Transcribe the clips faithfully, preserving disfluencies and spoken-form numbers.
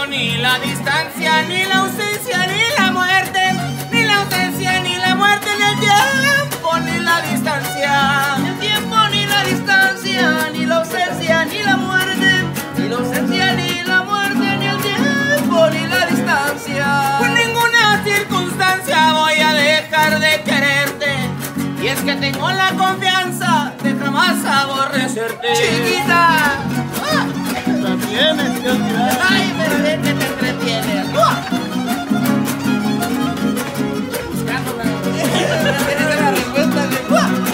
tiempo, ni la distancia, ni la ausencia, ni la muerte, ni la ausencia, ni la muerte, ni el tiempo, ni la distancia, Ni el tiempo, ni la distancia, ni la ausencia, ni la muerte, ni la ausencia, ni la muerte, ni el tiempo, ni la distancia. por ninguna circunstancia voy a dejar de quererte, y es que tengo la confianza de jamás aborrecerte. Chiquita, La tienes que olvidar. ay, pero ven que te entretienes. Buscando la- Tienes la respuesta de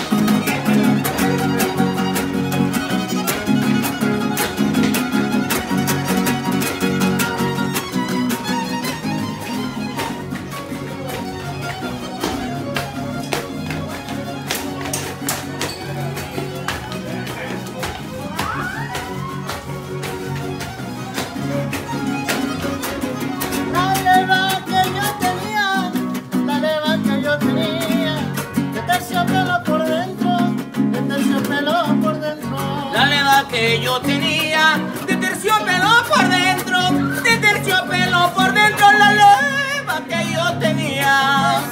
La leva que yo tenía, la leva que yo tenía, de terciopelo por dentro, de terciopelo por dentro. La leva que yo tenía, de terciopelo por dentro, de terciopelo por dentro, la leva que yo tenía.